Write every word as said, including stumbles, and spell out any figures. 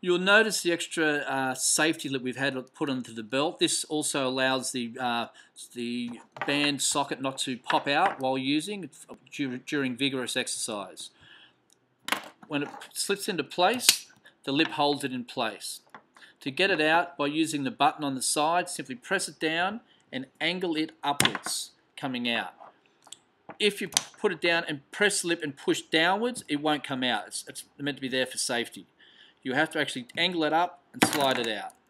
You'll notice the extra uh, safety lip we've had put onto the belt. This also allows the uh, the band socket not to pop out while using during vigorous exercise. When it slips into place, the lip holds it in place. To get it out, by using the button on the side, simply press it down and angle it upwards, coming out. If you put it down and press the lip and push downwards, it won't come out. It's, it's meant to be there for safety. You have to actually angle it up and slide it out.